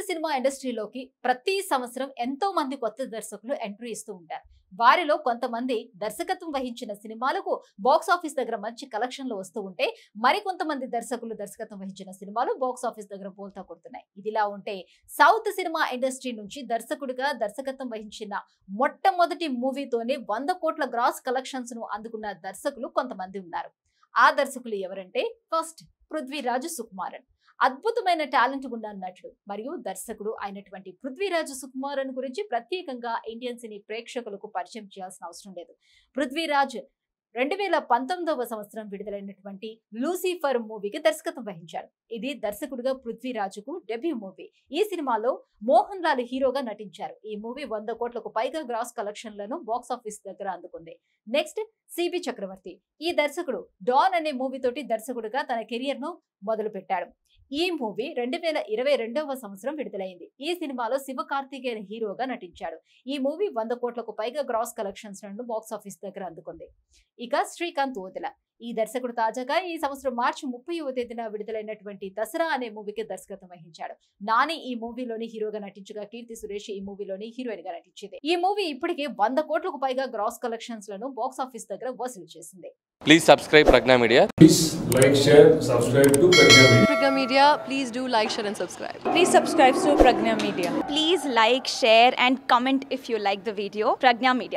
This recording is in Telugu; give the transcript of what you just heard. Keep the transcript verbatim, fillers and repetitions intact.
సినిమా ఇండస్ట్రీలోకి ప్రతి సంవత్సరం ఎంతో మంది కొత్త దర్శకులు ఎంట్రీ ఇస్తూ ఉంటారు. వారిలో కొంతమంది దర్శకత్వం వహించిన సినిమాలకు బాక్స్ ఆఫీస్ దగ్గర మంచి కలెక్షన్లు వస్తూ ఉంటే, మరికొంతమంది దర్శకులు దర్శకత్వం వహించిన సినిమాలు బాక్స్ ఆఫీస్ దగ్గర బోల్తా కొడుతున్నాయి. ఇదిలా ఉంటే సౌత్ సినిమా ఇండస్ట్రీ నుంచి దర్శకుడిగా దర్శకత్వం వహించిన మొట్టమొదటి మూవీతోనే వంద కోట్ల గ్రాస్ కలెక్షన్స్ ను అందుకున్న దర్శకులు కొంతమంది ఉన్నారు. ఆ దర్శకులు ఎవరంటే, ఫస్ట్ పృథ్వీరాజ్ సుకుమారన్. అద్భుతమైన టాలెంట్ ఉన్న నటుడు మరియు దర్శకుడు అయినటువంటి పృథ్వీరాజ్ సుకుమారన్ గురించి ప్రత్యేకంగా ఇండియన్ సినీ ప్రేక్షకులకు పరిచయం చేయాల్సిన అవసరం లేదు. పృథ్వీరాజ్ రెండు వేల పంతొమ్మిదవ సంవత్సరం విడుదలైనటువంటి లూసిఫర్ మూవీకి దర్శకత్వం వహించారు. ఇది దర్శకుడిగా పృథ్వీరాజుకు డెబ్యూ మూవీ. ఈ సినిమాలో మోహన్ లాల్ హీరోగా నటించారు. ఈ మూవీ వంద కోట్లకు పైగా గ్రాస్ కలెక్షన్లను బాక్స్ ఆఫీస్ దగ్గర అందుకుంది. నెక్స్ట్ సిబి చక్రవర్తి. ఈ దర్శకుడు డాన్ అనే మూవీ తోటి దర్శకుడిగా తన కెరియర్ ను మొదలు పెట్టాడు. ఈ మూవీ రెండు వేల ఇరవై రెండవ సంవత్సరం విడుదలైంది. ఈ సినిమాలో శివ కార్తికేయన్ హీరోగా నటించాడు. ఈ మూవీ వంద కోట్లకు పైగా గ్రాస్ కలెక్షన్స్ ను బాక్స్ ఆఫీస్ దగ్గర అందుకుంది. ఇక శ్రీకాంత్ ఓదెల. ఈ దర్శకుడు తాజాగా ఈ సంవత్సరం మార్చి ముప్పైవ తేదీన విడుదలైనటువంటి దసరా అనే మూవీకి దర్శకత్వం వహించాడు. నాని ఈ మూవీలోని హీరోగా నటించగా, కీర్తి సురేష్ ఈ మూవీలోని హీరోయిన్ గా నటించింది. ఈ మూవీ ఇప్పటికే వంద కోట్లకు పైగా గ్రాస్ కలెక్షన్స్ లను బాక్స్ ఆఫీస్ దగ్గర వసూలు చేసింది. Please subscribe Pregnya Media. Please like, share, subscribe to Pregnya Media. Pregnya Media, please do like, share and subscribe. Please subscribe to Pregnya Media. Please like, share and comment if you like the video. Pregnya Media.